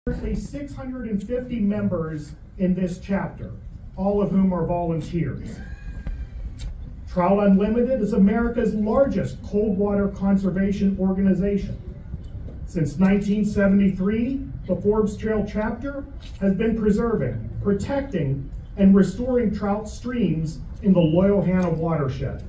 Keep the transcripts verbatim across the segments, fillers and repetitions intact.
Currently six hundred fifty members in this chapter, all of whom are volunteers. Trout Unlimited is America's largest cold water conservation organization. Since nineteen seventy-three, the Forbes Trail chapter has been preserving, protecting, and restoring trout streams in the Loyalhanna watershed.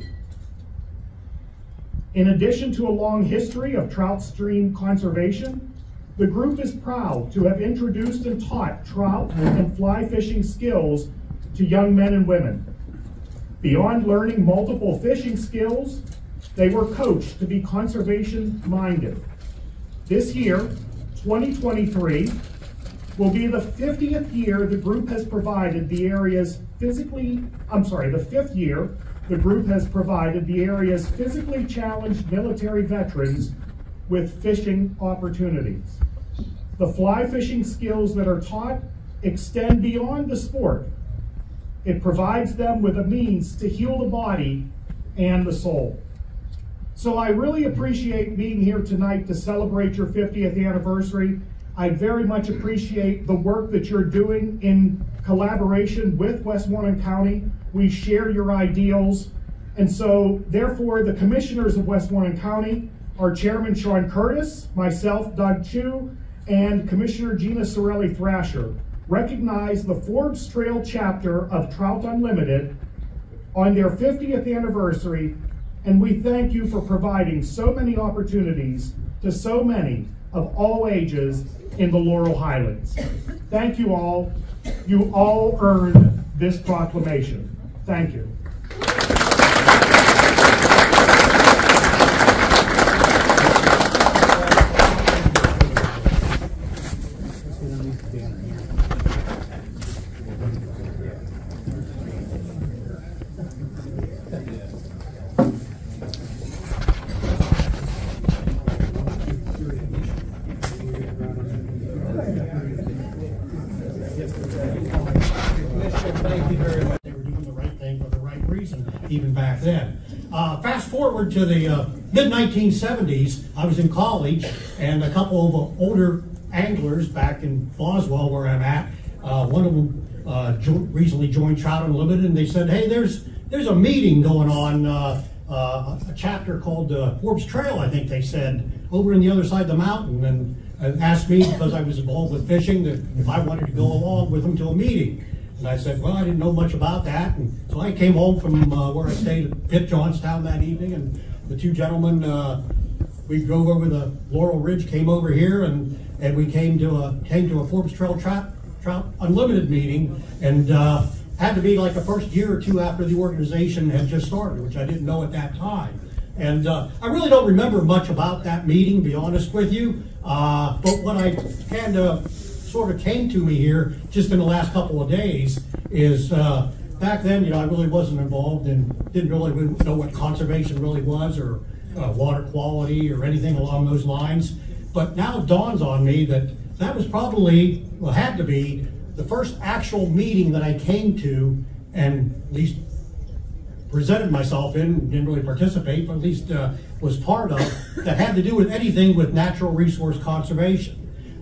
In addition to a long history of trout stream conservation, the group is proud to have introduced and taught trout and fly fishing skills to young men and women. Beyond learning multiple fishing skills, they were coached to be conservation-minded. This year, twenty twenty-three, will be the fiftieth year the group has provided the area's physically, I'm sorry, the fifth year the group has provided the area's physically challenged military veterans with fishing opportunities. The fly fishing skills that are taught extend beyond the sport. It provides them with a means to heal the body and the soul. So I really appreciate being here tonight to celebrate your fiftieth anniversary. I very much appreciate the work that you're doing in collaboration with Westmoreland County. We share your ideals. And so therefore the commissioners of Westmoreland County, our chairman Sean Curtis, myself Doug Chu, and Commissioner Gina Sorelli Thrasher recognize the Forbes Trail chapter of Trout Unlimited on their fiftieth anniversary, and we thank you for providing so many opportunities to so many of all ages in the Laurel Highlands. Thank you all. You all earned this proclamation. Thank you. Thank you very much. They were doing the right thing for the right reason, even back then. Uh, fast forward to the uh, mid nineteen seventies, I was in college, and a couple of older anglers back in Boswell, where I'm at, uh, one of them uh, jo recently joined Trout Unlimited, and they said, hey, there's there's a meeting going on, uh, uh, a chapter called uh, Forbes Trail, I think they said, over in the other side of the mountain, and, and asked me, because I was involved with fishing, that if I wanted to go along with them to a meeting. And I said, well, I didn't know much about that. And so I came home from uh, where I stayed at Pitt, Johnstown that evening, and the two gentlemen, uh, we drove over the Laurel Ridge, came over here, and, and we came to a came to a Forbes Trail Trout, Trout Unlimited meeting, and uh, had to be like the first year or two after the organization had just started, which I didn't know at that time. And uh, I really don't remember much about that meeting, to be honest with you, uh, but what I kind of sort of came to me here just in the last couple of days is uh, back then, you know, I really wasn't involved and didn't really know what conservation really was, or uh, water quality or anything along those lines. But now it dawns on me that that was probably, well, had to be the first actual meeting that I came to and at least presented myself in, didn't really participate, but at least uh, was part of, that had to do with anything with natural resource conservation.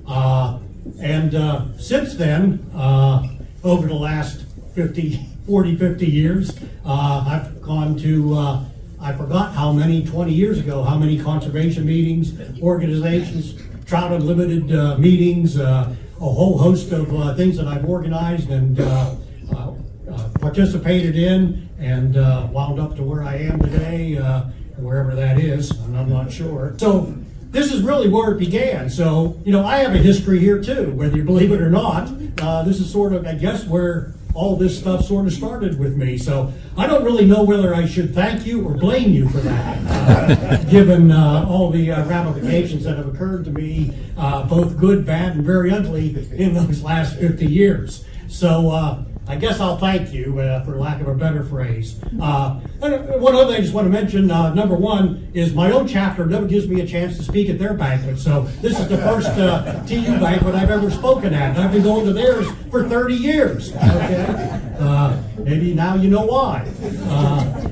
Uh, And uh, since then, uh, over the last fifty, forty, fifty years, uh, I've gone to, uh, I forgot how many, twenty years ago, how many conservation meetings, organizations, Trout Unlimited uh, meetings, uh, a whole host of uh, things that I've organized and uh, uh, uh, participated in, and uh, wound up to where I am today, uh, wherever that is, and I'm not sure. So this is really where it began. So, you know, I have a history here too, whether you believe it or not. Uh, this is sort of, I guess, where all this stuff sort of started with me. So I don't really know whether I should thank you or blame you for that, uh, given uh, all the uh, ramifications that have occurred to me, uh, both good, bad, and very ugly in those last fifty years. So uh, I guess I'll thank you, uh, for lack of a better phrase. Uh, and one other thing I just want to mention, uh, number one, is my own chapter never gives me a chance to speak at their banquet. So this is the first uh, T U banquet I've ever spoken at. And I've been going to theirs for thirty years. Okay? Uh, maybe now you know why. Uh,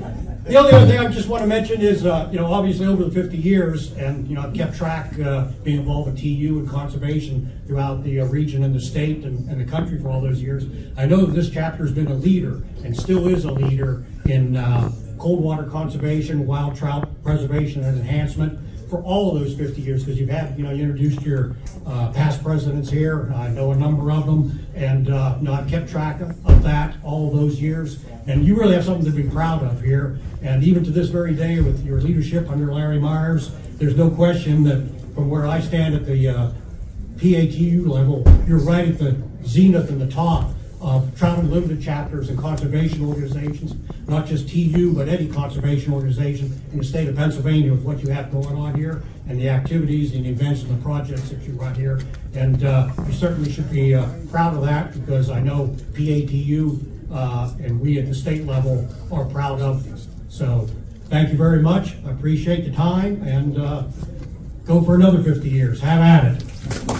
The only other thing I just want to mention is, uh, you know, obviously over the fifty years, and, you know, I've kept track, uh, being involved with T U and conservation throughout the uh, region and the state and, and the country for all those years. I know that this chapter has been a leader and still is a leader in uh, cold water conservation, wild trout preservation and enhancement for all of those fifty years, because you've had, you know, you introduced your uh, past presidents here. I know a number of them, and uh, you know, I've kept track of, of that all of those years. And you really have something to be proud of here. And even to this very day, with your leadership under Larry Myers, there's no question that from where I stand at the uh, P A T U level, you're right at the zenith and the top of Trout Unlimited chapters and conservation organizations, not just T U, but any conservation organization in the state of Pennsylvania with what you have going on here and the activities and the events and the projects that you run here. And uh, you certainly should be uh, proud of that, because I know P A T U uh, and we at the state level are proud of you. So thank you very much. I appreciate the time, and uh, go for another fifty years. Have at it.